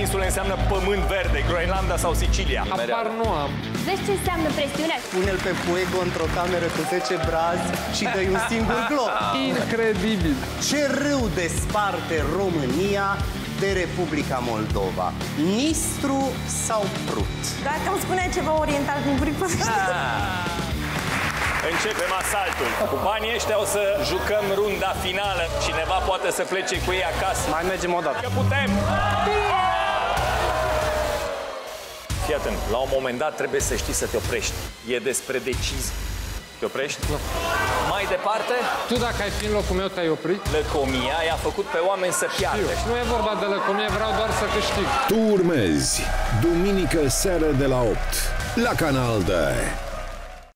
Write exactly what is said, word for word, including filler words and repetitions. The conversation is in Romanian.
insule înseamnă pământ verde, Groenlanda sau Sicilia. Apar nu am. Vezi ce înseamnă presiune? Pune-l pe Fuego într-o cameră cu zece brazi și dă-i un singur glob. Incredibil. Ce râu desparte România de Republica Moldova? Nistru sau Prut? Dacă îmi spuneai ceva oriental din București. Începem asaltul. Cu banii ăștia o să jucăm runda finală. Cineva poate să plece cu ei acasă. Mai mergem o dată. Că putem! Fii atent, la un moment dat trebuie să știi să te oprești. E despre decizii. Te oprești? Nu. Mai departe, Tu dacă ai fi în locul meu, te-ai oprit? lăcomia i-a făcut pe oameni să piardă. Și nu e vorba de lăcomie, vreau doar să câștig. Tu urmezi, duminică seară de la opt, la Canal doi.